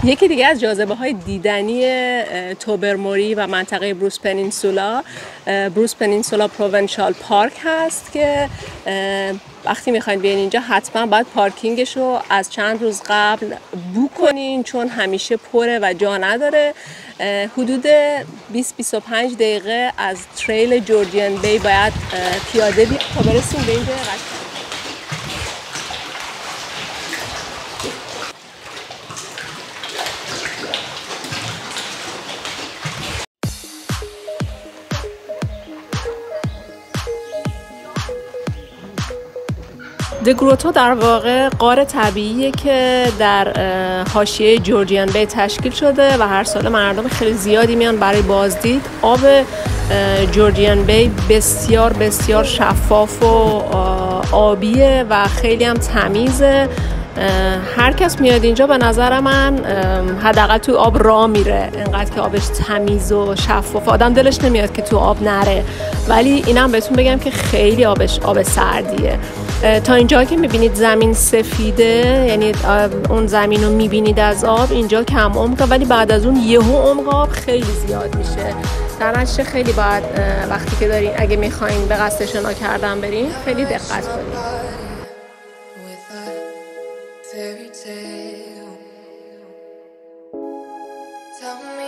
یکی دیگه از جاذبه‌های دیدنی توبرموری و منطقه بروس پنینسولا پروونشال پارک هست که وقتی میخواین بیاین اینجا حتما باید پارکینگش رو از چند روز قبل بوک کنین، چون همیشه پره و جا نداره. حدود 20-25 دقیقه از تریل جورجین بی باید پیاده بیاین تا برسیم به اینجا قشنگ. گروتو در واقع غار طبیعیه که در حاشیه جورجین بی تشکیل شده و هر سال مردم خیلی زیادی میان برای بازدید. آب جورجین بی بسیار بسیار شفاف و آبیه و خیلی هم تمیزه. هر کس میاد اینجا به نظر من حداقل تو آب راه میره، انقدر که آبش تمیز و شفاف آدم دلش نمیاد که تو آب نره. ولی اینم بهتون بگم که خیلی آبش آب سردیه. تا اینجا که میبینید زمین سفیده، یعنی اون زمین رو میبینید از آب، اینجا کم عمقه، ولی بعد از اون یهو عمق آب خیلی زیاد میشه. در نتیجه خیلی باید وقتی که دارین اگه میخواین به قصد شنا کردن برین خیلی دقت کنید. Fairy tale. Tell me